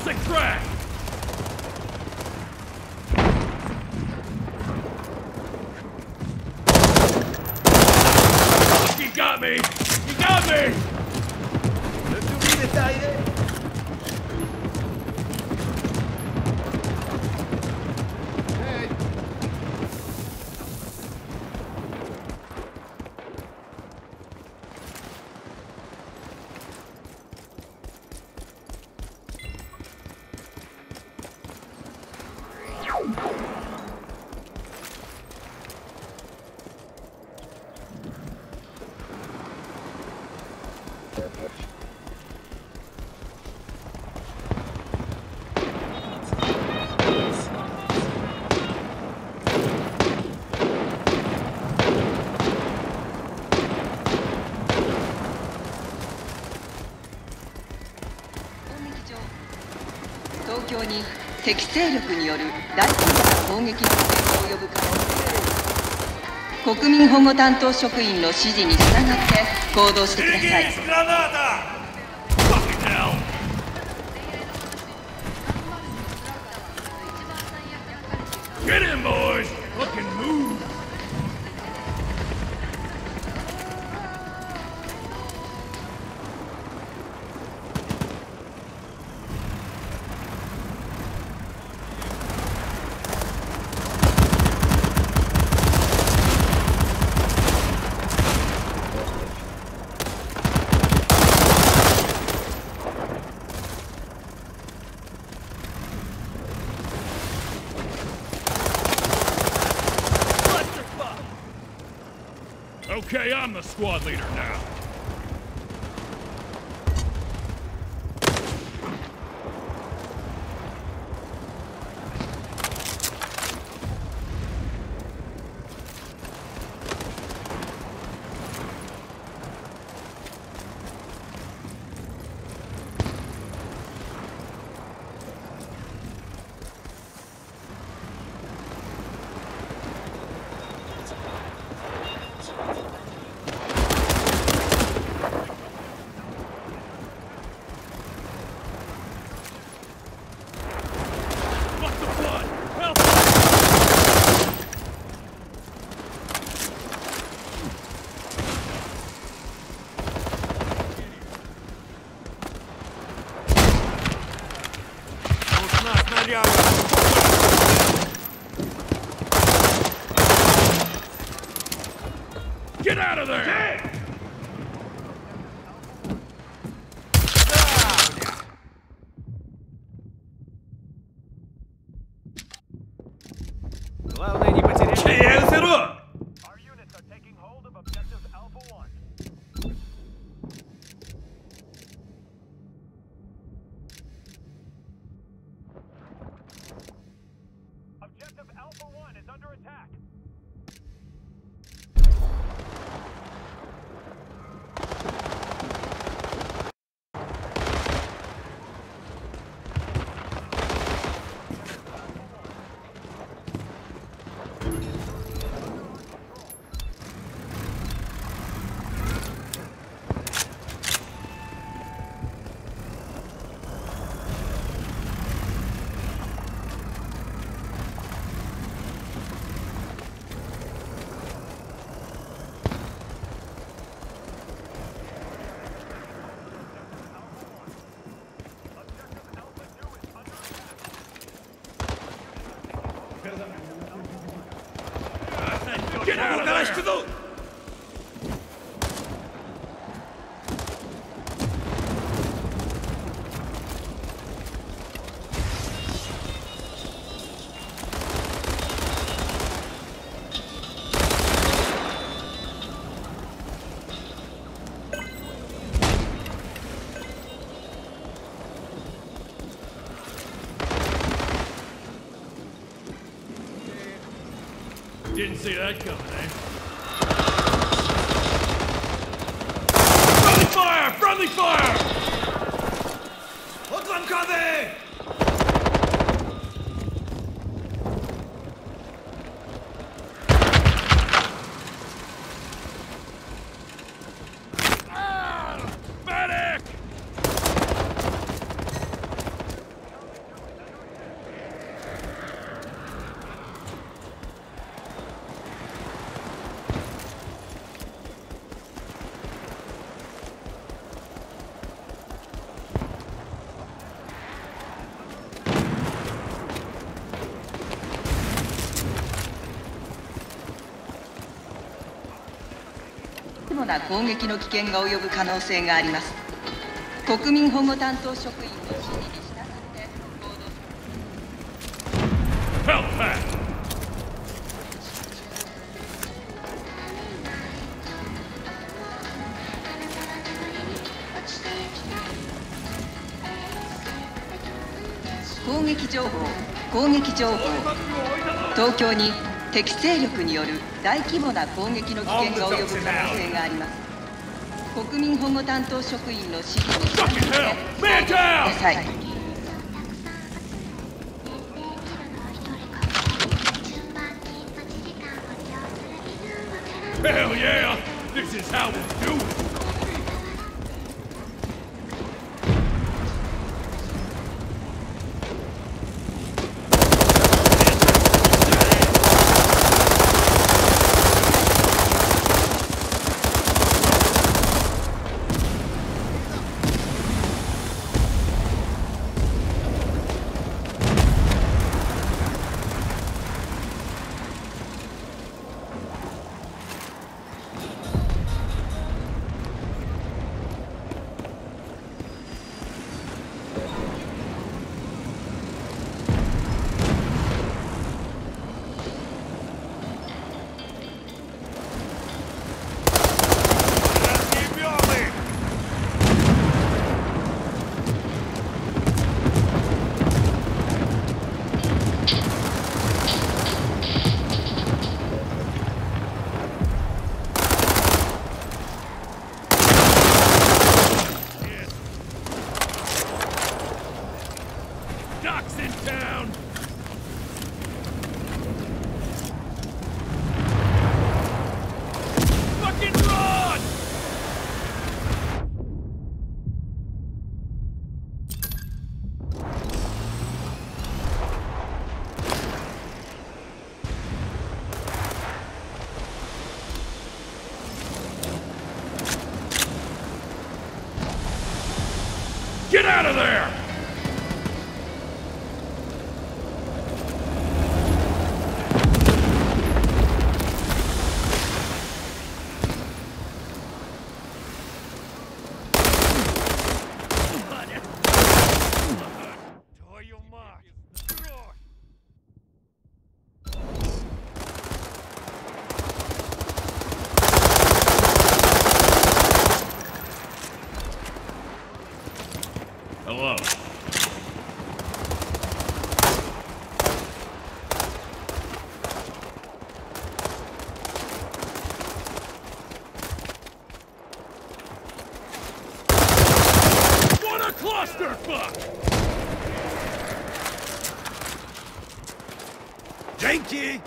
Tossing crack! You got me! You got me! 東京に敵勢力による大規模な攻撃の成功を呼ぶ可能性。国民保護担当職員の指示に従って行動してください。 Get him, boys! Fucking move! Okay, I'm the squad leader now. Get out of there! Главное не потерять. Our units are taking hold of objective Alpha 1. Objective Alpha 1 is under attack. Get out of there! Didn't see that coming, eh? Friendly fire! Friendly fire! Hoodlum coming! Medic! 大規模な攻撃の危険が及ぶ可能性があります。国民保護担当職員の指示に従って行動。 Help pack! 攻撃情報、攻撃情報。東京に敵勢力による大規模な攻撃の危険が及ぶ可能性があります。国民保護担当職員の指示に従って行動してください。 Hell yeah! This is how we do it! Docks in town! Fucking run! Get out of there! Hello. What a clusterfuck! Janky!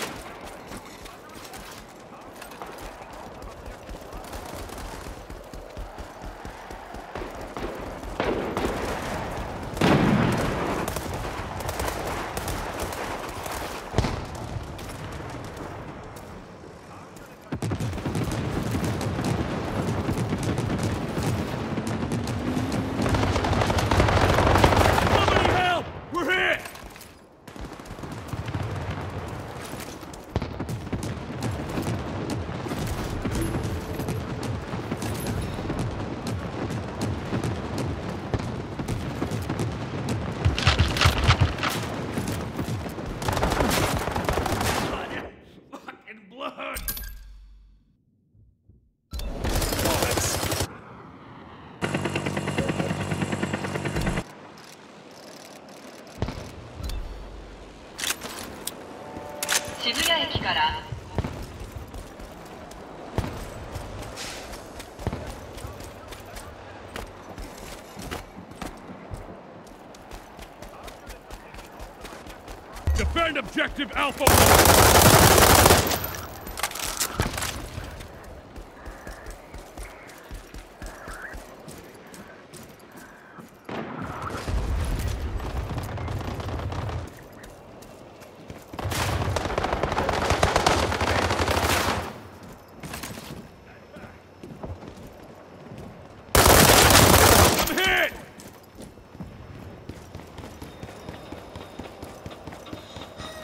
Defend objective Alpha 1!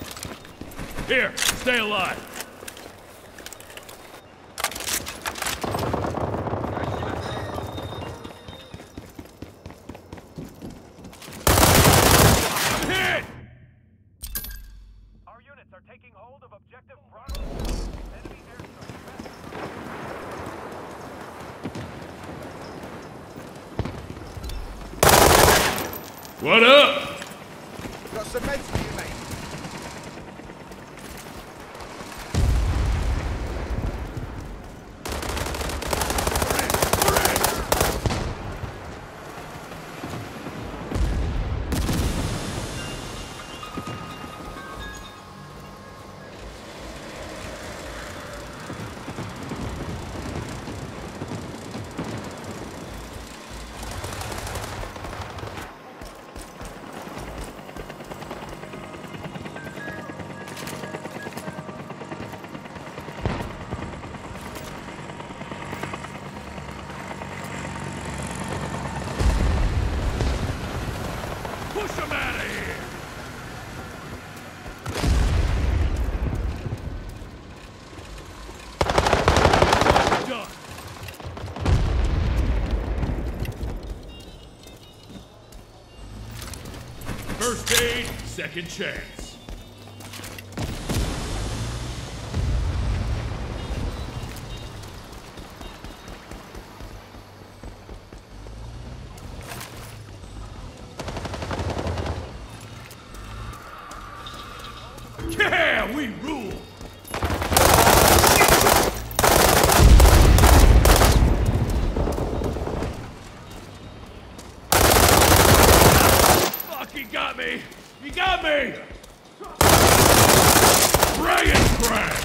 Here, stay alive. What up? Got some meds for you, mate. Push him out of here! Done. First aid, second chance. Yeah, we rule! Fuck, he got me! He got me! Spray and pray!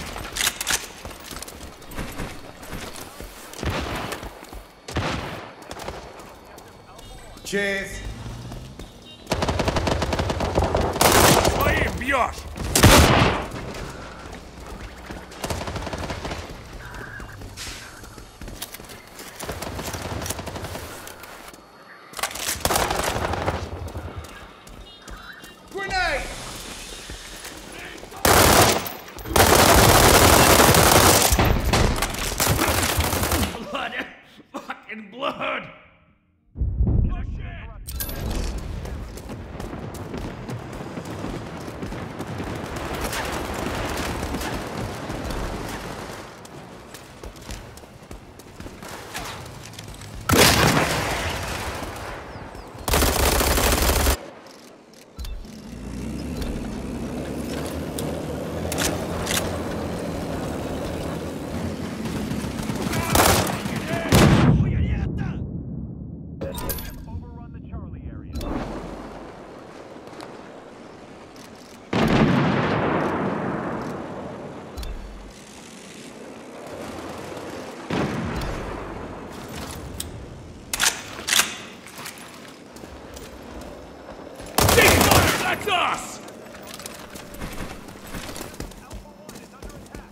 Cheers. Твоим бьешь! Grenade! Blood! Fucking blood! Oh shit! Overrun the Charlie area. Ceasefire! That's us! Alpha 1 is under attack.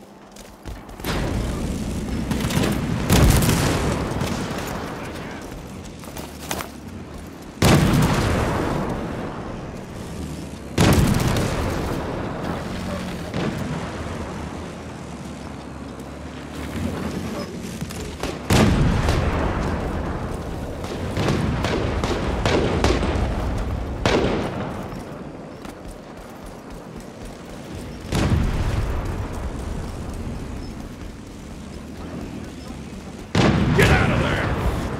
Get out of there!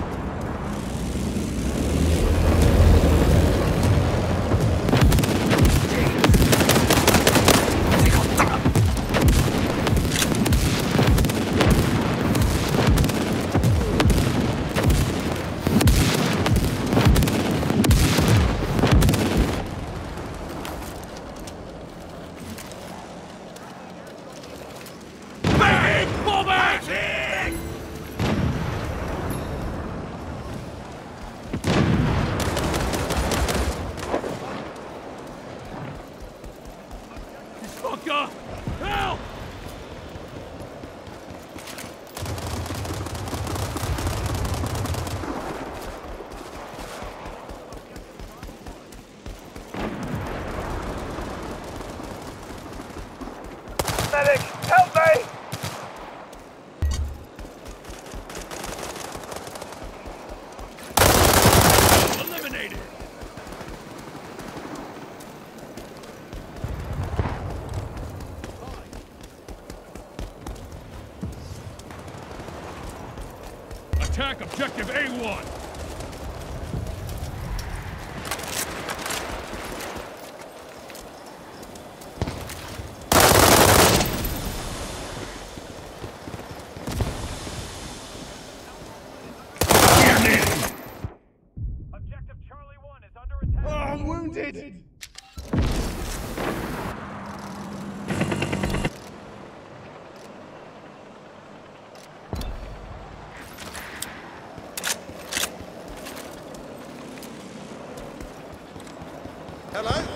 Bang! Pull back! Fucker! Help! Medic, help me! Eliminated! Attack objective A1! Hello?